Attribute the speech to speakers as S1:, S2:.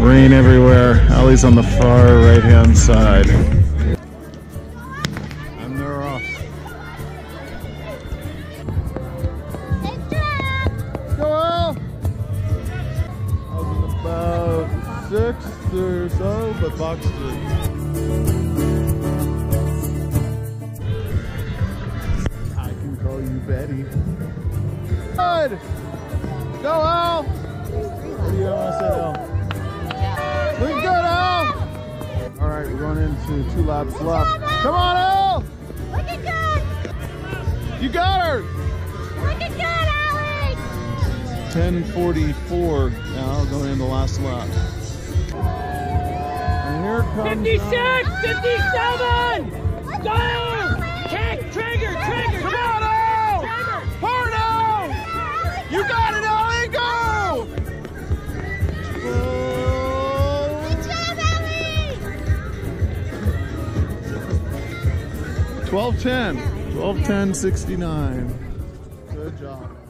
S1: Rain everywhere. Allie's on the far right-hand side. And they're off. Go Al! I was in about 6th or so, but box 3. I can call you Betty. Good! Go Al! What do you want to say, Al? Looking good, Al! Alright, we're going into 2 laps left. Come on, Al!
S2: Looking good!
S1: You got her!
S2: Looking good, Alex!
S1: 10:44 now, going into the last lap. And here comes
S3: 56! 57! Go! Kick! Trigger! Trigger!
S1: Come on, Al! Hard, Al! You got it, Al! Go!
S2: Good job, Alex!
S1: 12:10. 12:10.69. Good job.